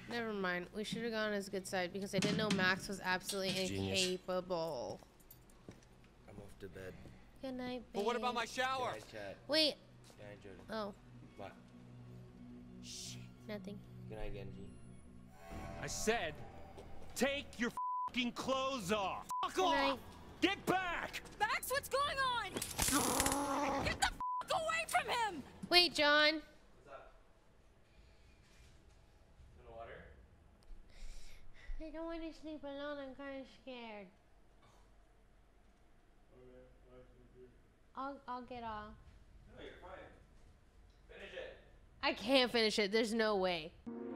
Never mind. We should have gone on his good side because I didn't know Max was absolutely Genius. incapable. I'm off to bed. Good night, babe. But what about my shower? Good night, Chad. Wait. Good night, Jodi. Oh, What? shit. Nothing. Good night, Genji. I said, take your fucking clothes off. Fuck Good off! night. Get back! Max, what's going on? Get the fuck away from him! Wait, John. What's up? Want water? I don't want to sleep alone. I'm kind of scared. I'll get off. No, you're fine. Finish it. I can't finish it. There's no way.